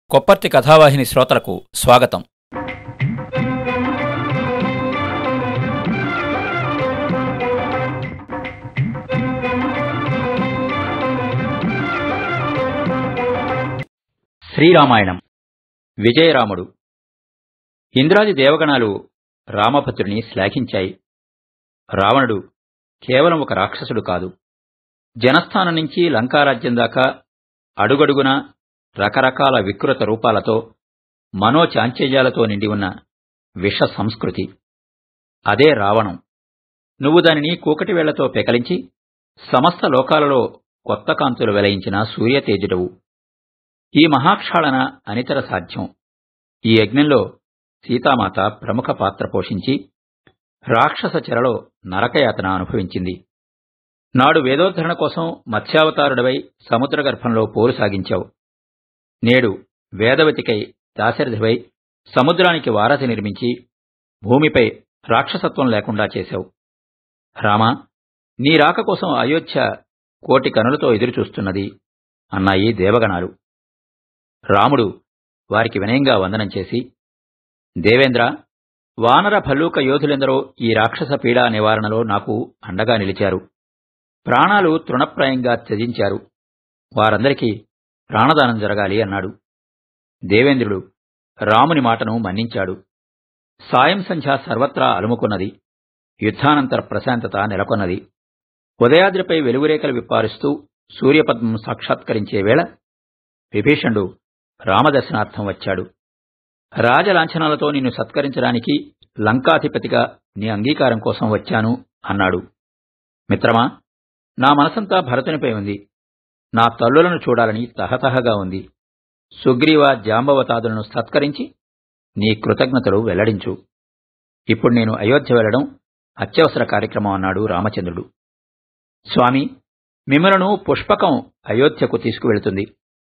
కొప్పర్తి కథావాహిని శ్రోతలకు స్వాగతం. శ్రీరామాయణం. విజయరాముడు. ఇంద్రాది దేవగణాలు రామభద్రుని శ్లాఘించాయి. రావణుడు కేవలం ఒక రాక్షసుడు కాదు, జనస్థానం నుంచి లంకారాజ్యం దాకా అడుగడుగునా రకరకాల వికృత రూపాలతో మనోచాంచల్యాలతో నిండి ఉన్న విష సంస్కృతి. అదే రావణం. నువ్వు దానిని కూకటి వేళ్లతో పెకలించి సమస్త లోకాలలో కొత్త కాంతులు వెలయించిన సూర్యతేజుడవు. ఈ మహాక్షాళన అనితర సాధ్యం. ఈ యజ్ఞంలో సీతామాత ప్రముఖ పాత్ర పోషించి రాక్షస చెరలో నరకయాతన అనుభవించింది. నాడు వేదోద్ధరణ కోసం మత్స్యావతారుడవై సముద్రగర్భంలో పోరు సాగించావు. నేడు వేదవతికై దాశరథివై సముద్రానికి వారధి నిర్మించి భూమిపై రాక్షసత్వం లేకుండా చేశావు. రామా, నీ రాక కోసం అయోధ్య కోటి కనులతో ఎదురుచూస్తున్నది అన్నాయి దేవగణాలు. రాముడు వారికి వినయంగా వందనం చేసి, దేవేంద్ర, వానర భల్లూక యోధులెందరో ఈ రాక్షస పీడా నివారణలో నాకు అండగా నిలిచారు. ప్రాణాలు తృణప్రాయంగా త్యజించారు. వారందరికీ ప్రాణదానం జరగాలి అన్నాడు. దేవేంద్రుడు రాముని మాటను మన్నించాడు. సాయం సంధ్య సర్వత్రా అలుముకున్నది. యుద్ధానంతర ప్రశాంతత నెలకొన్నది. ఉదయాద్రిపై వెలుగురేఖలు విప్పారుస్తూ సూర్యపద్మం సాక్షాత్కరించే వేళ విభీషణుడు రామదర్శనార్థం వచ్చాడు. రాజలాంఛనాలతో నిన్ను సత్కరించడానికి లంకాధిపతిగా నీ అంగీకారం కోసం వచ్చాను అన్నాడు. మిత్రమా, నా మనసంతా భరతునిపై ఉంది. నా తల్లులను చూడాలని తహతహగా ఉంది. సుగ్రీవ జాంబవతాదులను సత్కరించి నీ కృతజ్ఞతలు వెల్లడించు. ఇప్పుడు నేను అయోధ్య వెళ్లడం అత్యవసర కార్యక్రమం అన్నాడు రామచంద్రుడు. స్వామి, మిమ్మలను పుష్పకం అయోధ్యకు తీసుకువెళుతుంది.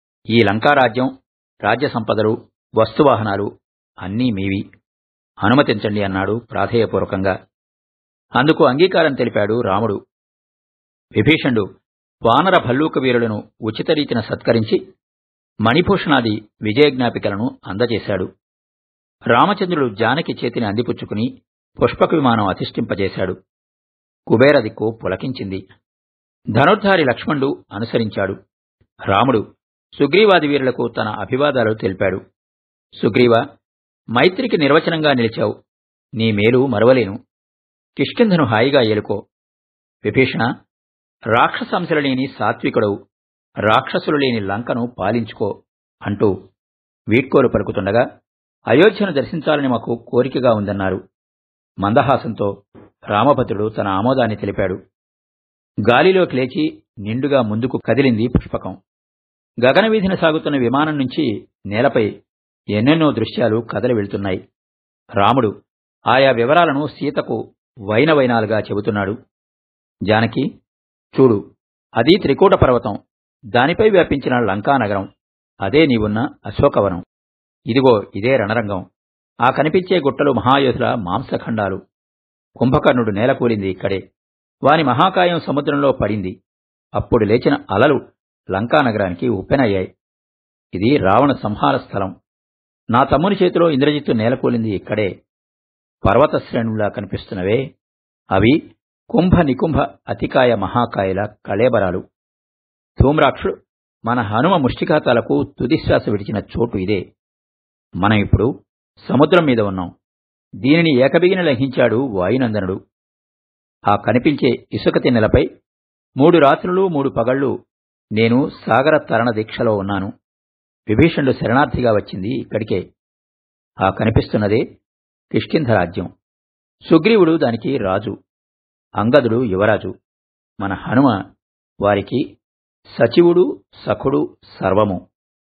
ఈ లంకారాజ్యం, రాజ్య సంపదలు, వస్తువాహనాలు అన్నీ మీవి. అనుమతించండి అన్నాడు ప్రాధేయపూర్వకంగా. అందుకు అంగీకారం తెలిపాడు రాముడు. విభీషణుడు వానర భల్లూక వీరులను ఉచితరీతిన సత్కరించి మణిభూషణాది విజయజ్ఞాపికలను అందజేశాడు. రామచంద్రుడు జానకి చేతిని అందిపుచ్చుకుని పుష్పక విమానం అధిష్ఠింపజేశాడు. కుబేర దిక్కు పులకించింది. ధనుర్ధారి లక్ష్మణుడు అనుసరించాడు. రాముడు సుగ్రీవాది వీరులకు తన అభివాదాలు తెలిపాడు. సుగ్రీవ, మైత్రికి నిర్వచనంగా నిలిచావు. నీ మేలు మరువలేను. కిష్కింధను హాయిగా ఏలుకో. విభీషణ, రాక్షసాంశలు లేని సాత్వికుడవు. రాక్షసులు లేని లంకను పాలించుకో అంటూ వీడ్కోలు పలుకుతుండగా అయోధ్యను దర్శించాలని మాకు కోరికగా ఉందన్నారు. మందహాసంతో రామభద్రుడు తన ఆమోదాన్ని తెలిపాడు. గాలిలోకి లేచి నిండుగా ముందుకు కదిలింది పుష్పకం. గగనవీధిన సాగుతున్న విమానం నుంచి నేలపై ఎన్నెన్నో దృశ్యాలు కదలి వెళ్తున్నాయి. రాముడు ఆయా వివరాలను సీతకు వైనవైనాలుగా చెబుతున్నాడు. జానకి, చూడు, అది త్రికూట పర్వతం. దానిపై వ్యాపించిన లంకానగరం. అదే నీవున్న అశోకవనం. ఇదిగో ఇదే రణరంగం. ఆ కనిపించే గుట్టలు మహాయోధుల మాంసఖండాలు. కుంభకర్ణుడు నేలకూలింది ఇక్కడే. వాని మహాకాయం సముద్రంలో పడింది. అప్పుడు లేచిన అలలు లంకానగరానికి ఉప్పెనయ్యాయి. ఇది రావణ సంహార స్థలం. నా తమ్ముని చేతిలో ఇంద్రజిత్తు నేలకూలింది ఇక్కడే. పర్వత శ్రేణుల్లా కనిపిస్తున్నవే, అవి కుంభ నికుంభ అతికాయ మహాకాయల కళేబరాలు. ధూమ్రాక్షుడు మన హనుమ ముష్టిఘాతాలకు తుదిశ్వాస విడిచిన చోటు ఇదే. మనం ఇప్పుడు సముద్రం మీద ఉన్నాం. దీనిని ఏకబిగిన లంఘించాడు వాయునందనుడు. ఆ కనిపించే ఇసుక తిన్నెలపై 3 రాత్రులు 3 పగళ్లు నేను సాగర తరణ దీక్షలో ఉన్నాను. విభీషణుడు శరణార్థిగా వచ్చింది ఇక్కడికే. ఆ కనిపిస్తున్నదే కిష్కింధ రాజ్యం. సుగ్రీవుడు దానికి రాజు, అంగదుడు యువరాజు. మన హనుమ వారికి సచివుడు, సఖుడు, సర్వము.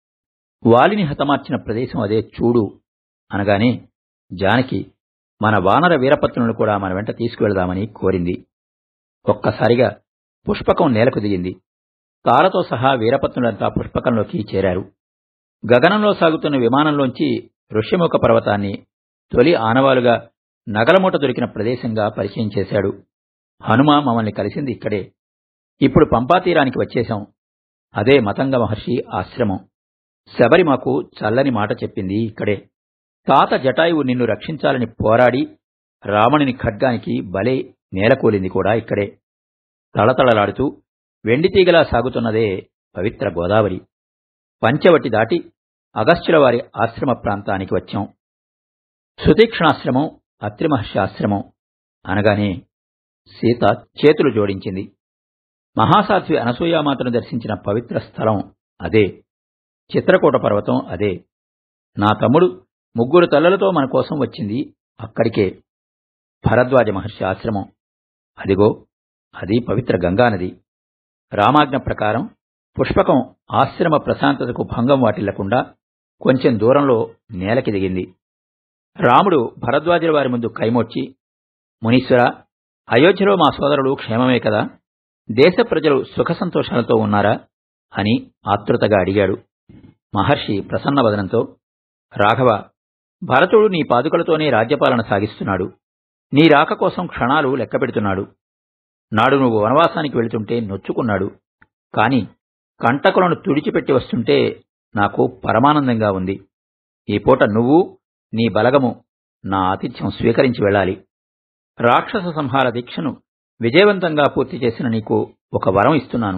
వాలిని హతమార్చిన ప్రదేశం అదే చూడు అనగానే జానకి మన వానర వీరపత్నులను కూడా మన వెంట తీసుకువెళదామని కోరింది. ఒక్కసారిగా పుష్పకం నేలకు దిగింది. తారతో సహా వీరపత్నులంతా పుష్పకంలోకి చేరారు. గగనంలో సాగుతున్న విమానంలోంచి ఋష్యముఖ పర్వతాన్ని తొలి ఆనవాలుగా నగలమూట దొరికిన ప్రదేశంగా పరిచయం చేశాడు. హనుమ మమ్మల్ని కలిసింది ఇక్కడే. ఇప్పుడు పంపాతీరానికి వచ్చేశాం. అదే మతంగ మహర్షి ఆశ్రమం. శబరి మాకు చల్లని మాట చెప్పింది ఇక్కడే. తాత జటాయువు నిన్ను రక్షించాలని పోరాడి రావణుని ఖడ్గానికి బలే నేలకూలింది కూడా ఇక్కడే. తళతళలాడుతూ వెండితీగలా సాగుతున్నదే పవిత్ర గోదావరి. పంచవటి దాటి అగస్త్యుల వారి ఆశ్రమ ప్రాంతానికి వచ్చాం. సుతీక్ష్ణాశ్రమం, అత్రి మహర్షి ఆశ్రమం అనగానే సీత చేతులు జోడించింది. మహాసాధ్వి అనసూయామాతను దర్శించిన పవిత్ర స్థలం అదే. చిత్రకూట పర్వతం అదే. నా తమ్ముడు 3 తల్లలతో మన కోసం వచ్చింది అక్కడికే. భరద్వాజ మహర్షి ఆశ్రమం అదిగో, అది పవిత్ర గంగానది. రామాజ్ఞ ప్రకారం పుష్పకం ఆశ్రమ ప్రశాంతతకు భంగం వాటిల్లకుండా కొంచెం దూరంలో నేలకి దిగింది. రాముడు భరద్వాజుల వారి ముందు కైమోడ్చి, మునీశ్వర, అయోధ్యలో మా సోదరులు క్షేమమే కదా? దేశ ప్రజలు సుఖ సంతోషాలతో ఉన్నారా అని ఆతృతగా అడిగాడు. మహర్షి ప్రసన్నవదనంతో, రాఘవ, భరతుడు నీ పాదుకలతోనే రాజ్యపాలన సాగిస్తున్నాడు. నీ రాక కోసం క్షణాలు లెక్కపెడుతున్నాడు. నాడు నువ్వు వనవాసానికి వెళుతుంటే నొచ్చుకున్నాడు. కాని కంటకులను తుడిచిపెట్టి వస్తుంటే నాకు పరమానందంగా ఉంది. ఈ పూట నువ్వు, నీ బలగము నా ఆతిథ్యం స్వీకరించి వెళ్ళాలి. రాక్షస సంహార దీక్షను విజయవంతంగా పూర్తి చేసిన నీకు ఒక వరం ఇస్తున్నాను.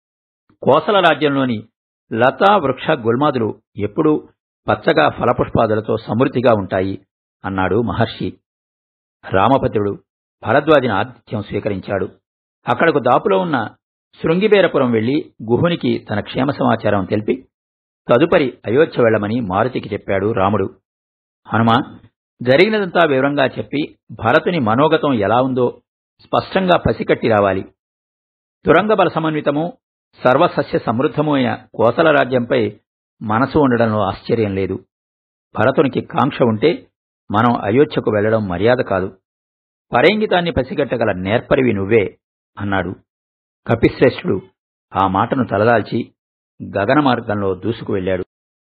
కోసల రాజ్యంలోని లతా వృక్ష గుల్మాదులు ఎప్పుడూ పచ్చగా ఫలపుష్పాదులతో సమృద్ధిగా ఉంటాయి అన్నాడు మహర్షి. రామభద్రుడు భరద్వాజిని ఆతిథ్యం స్వీకరించాడు. అక్కడకు దాపులో ఉన్న శృంగిబేరపురం వెళ్లి గుహునికి తన క్షేమ సమాచారం తెలిపి తదుపరి అయోధ్య వెళ్లమని మారుతికి చెప్పాడు రాముడు. హనుమా, జరిగినదంతా వివరంగా చెప్పి భరతుని మనోగతం ఎలా ఉందో స్పష్టంగా పసికట్టి రావాలి. తురంగబల సమన్వితము, సర్వసస్య సమృద్ధము అయిన కోసల రాజ్యంపై మనసు ఉండడంలో ఆశ్చర్యం లేదు. భరతునికి కాంక్ష ఉంటే మనం అయోధ్యకు వెళ్లడం మర్యాద కాదు. పరేంగితాన్ని పసిగట్టగల నేర్పరివి నువ్వే అన్నాడు. కపిశ్రేష్ఠుడు ఆ మాటను తలదాల్చి గగన మార్గంలో దూసుకు వెళ్లాడు.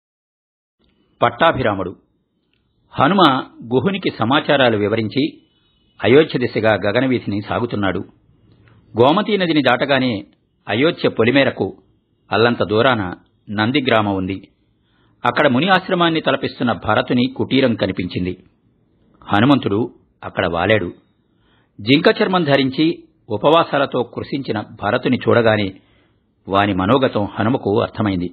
పట్టాభిరాముడు హనుమ గుహునికి సమాచారాలు వివరించి అయోధ్య దిశగా గగనవీధిని సాగుతున్నాడు. గోమతీ నదిని దాటగానే అయోధ్య పొలిమేరకు అల్లంత దూరాన నందిగ్రామం ఉంది. అక్కడ ముని ఆశ్రమాన్ని తలపిస్తున్న భరతుని కుటీరం కనిపించింది. హనుమంతుడు అక్కడ వాలాడు. జింక చర్మం ధరించి ఉపవాసాలతో కృషించిన భరతుని చూడగానే వాని మనోగతం హనుమకు అర్థమైంది.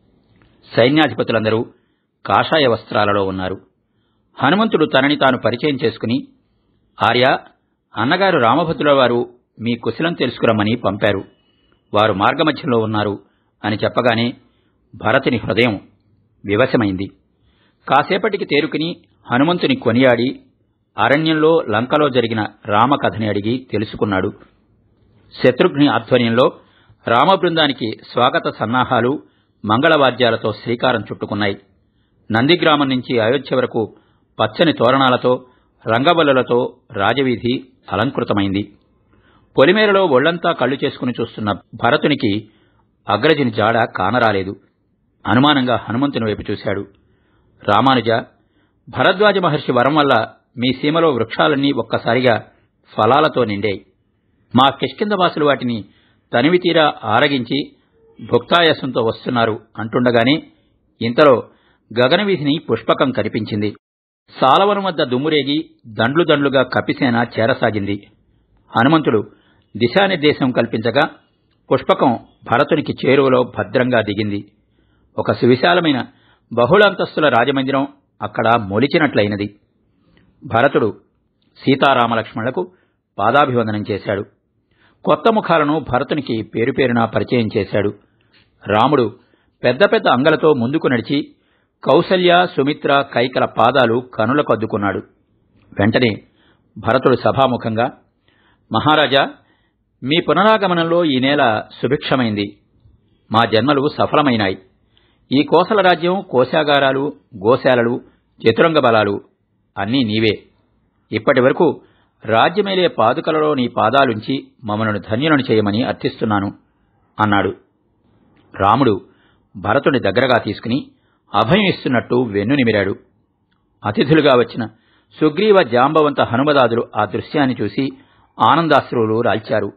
సైన్యాధిపతులందరూ కాషాయ వస్త్రాలలో ఉన్నారు. హనుమంతుడు తనని తాను పరిచయం చేసుకుని, ఆర్య, అన్నగారు రామభద్రుల వారు మీ కుశలం తెలుసుకురమ్మని పంపారు. వారు మార్గమధ్యంలో ఉన్నారు అని చెప్పగానే భరతుని హృదయం వివశమైంది. కాసేపటికి తేరుకుని హనుమంతుని కొనియాడి అరణ్యంలో లంకలో జరిగిన రామకథని అడిగి తెలుసుకున్నాడు. శత్రుఘ్ని ఆధ్వర్యంలో రామబృందానికి స్వాగత సన్నాహాలు మంగళవాద్యాలతో శ్రీకారం చుట్టుకున్నాయి. నందిగ్రామం నుంచి అయోధ్య వరకు పచ్చని తోరణాలతో, రంగబల్లులతో రాజవీధి అలంకృతమైంది. పొలిమేరలో ఒళ్లంతా కళ్లు చేసుకుని చూస్తున్న భరతునికి అగ్రజుని జాడ కానరాలేదు. అనుమానంగా హనుమంతుని వైపు చూశాడు. రామానుజ, భరద్వాజ మహర్షి వరం వల్ల మీ సీమలో వృక్షాలన్నీ ఒక్కసారిగా ఫలాలతో నిండాయి. మా కిష్కింధవాసులు వాటిని తనివితీరా ఆరగించి భుక్తాయాసంతో వస్తున్నారు అంటుండగానే ఇంతలో గగనవీధిని పుష్పకం కనిపించింది. సాలవనం వద్ద దుమ్మురేగి దండ్లు దండ్లుగా కపిసేన చేరసాగింది. హనుమంతుడు దిశానిర్దేశం కల్పించగా పుష్పకం భరతునికి చేరువలో భద్రంగా దిగింది. ఒక సువిశాలమైన బహుళంతస్తుల రాజమందిరం అక్కడ మొలిచినట్లయినది. భరతుడు సీతారామలక్ష్మణులకు పాదాభివందనం చేశాడు. కొత్త ముఖాలను భరతునికి పేరుపేరునా పరిచయం చేశాడు. రాముడు పెద్ద పెద్ద అంగలతో ముందుకు నడిచి కౌసల్య, సుమిత్ర, కైకల పాదాలు కనులకు అద్దుకున్నాడు. వెంటనే భరతుడు సభాముఖంగా, మహారాజా, మీ పునరాగమనంలో ఈ నేల సుభిక్షమైంది. మా జన్మలు సఫలమైనాయి. ఈ కోసల రాజ్యం, కోశాగారాలు, గోశాలలు, చతురంగ బలాలు అన్నీ నీవే. ఇప్పటి వరకు రాజ్యమేలే పాదుకలలో నీ పాదాలుంచి మమ్మలను ధన్యులను చేయమని అర్థిస్తున్నాను అన్నాడు. రాముడు భరతుడి దగ్గరగా తీసుకుని అభయం ఇస్తున్నట్టు వెన్ను నిమిరాడు. అతిథులుగా వచ్చిన సుగ్రీవ, జాంబవంత, హనుమదాదులు ఆ దృశ్యాన్ని చూసి ఆనందాశ్రువులు రాల్చారు.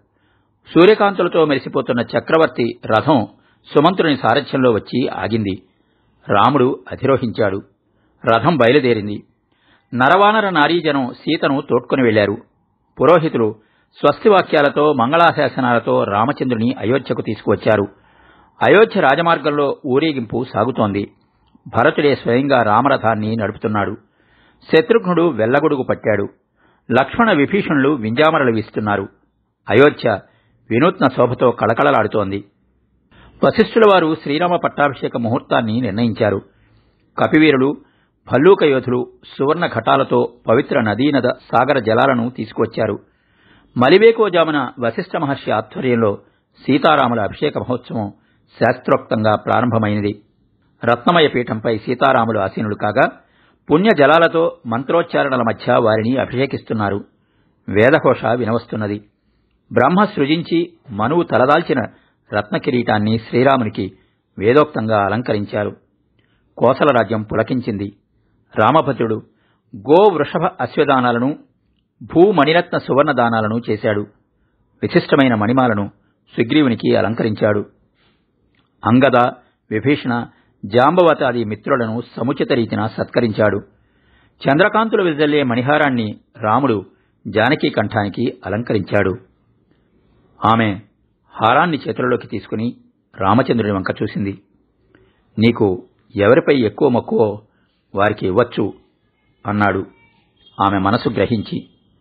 సూర్యకాంతులతో మెరిసిపోతున్న చక్రవర్తి రథం సుమంతుని సారథ్యంలో వచ్చి ఆగింది. రాముడు అధిరోహించాడు. రథం బయలుదేరింది. నరవానర నారీజనం సీతను తోడ్కొని వెళ్లారు. పురోహితులు స్వస్తివాక్యాలతో మంగళాశాసనాలతో రామచంద్రుని అయోధ్యకు తీసుకువచ్చారు. అయోధ్య రాజమార్గంలో ఊరేగింపు సాగుతోంది. భరతుడే స్వయంగా రామరథాన్ని నడుపుతున్నాడు. శత్రుఘ్నుడు వెల్లగొడుగు పట్టాడు. లక్ష్మణ విభీషణులు వింజామరలు వీస్తున్నారు. అయోధ్య వినూత్న శోభతో కళకళలాడుతోంది. వశిష్ఠుల వారు శ్రీరామ పట్టాభిషేక ముహూర్తాన్ని నిర్ణయించారు. కపివీరులు, భల్లూక యోధులు సువర్ణ ఘటాలతో పవిత్ర నదీనద సాగర జలాలను తీసుకువచ్చారు. మలివేకోజామున వశిష్ఠ మహర్షి ఆధ్వర్యంలో సీతారాముల అభిషేక మహోత్సవం శాస్త్రోక్తంగా ప్రారంభమైనది. రత్నమయ పీఠంపై సీతారాములు ఆసీనులు కాగా పుణ్య జలాలతో మంత్రోచ్చారణల మధ్య వారిని అభిషేకిస్తున్నారు. వేదఘోష వినవస్తున్నది. బ్రహ్మ సృజించి మనువు తలదాల్చిన రత్న కిరీటాన్ని శ్రీరామునికి వేదోక్తంగా అలంకరించారు. కోసల రాజ్యం పులకించింది. రామభద్రుడు గో వృషభ అశ్వదానాలను, భూమణిరత్న సువర్ణ దానాలను చేశాడు. విశిష్టమైన మణిమాలను సుగ్రీవునికి అలంకరించాడు. అంగద, విభీషణ, జాంబవతాది మిత్రులను సముచిత రీతిన సత్కరించాడు. చంద్రకాంతులు విజల్లే మణిహారాన్ని రాముడు జానకీ కంఠానికి అలంకరించాడు. ఆమె హారాన్ని చేతులలోకి తీసుకుని రామచంద్రుని వంక చూసింది. నీకు ఎవరిపై ఎక్కువ మక్కువో వారికి ఇవ్వచ్చు అన్నాడు ఆమె మనసు గ్రహించి.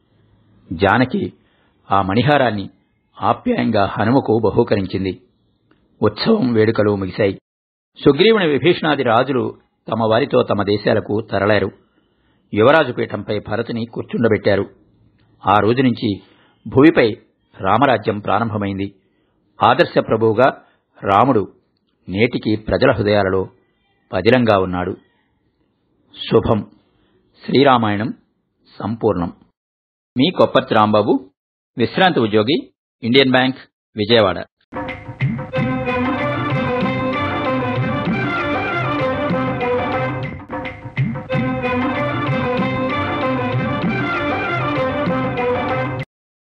జానకి ఆ మణిహారాన్ని ఆప్యాయంగా హనుమకు బహూకరించింది. ఉత్సవం వేడుకలు ముగిశాయి. సుగ్రీవుని విభీషణాది రాజులు తమ వారితో తమ దేశాలకు తరలారు. యువరాజు పీఠంపై భరతుని కూర్చుండబెట్టారు. ఆ రోజు నుంచి భూమిపై రామరాజ్యం ప్రారంభమైంది. ఆదర్శ ప్రభువుగా రాముడు నేటికి ప్రజల హృదయాలలో పదిలంగా ఉన్నాడు. శుభం. శ్రీరామాయణం సంపూర్ణం. మీ కొప్పర్తి రాంబాబు, విశ్రాంతి ఉద్యోగి, ఇండియన్ బ్యాంక్, విజయవాడ.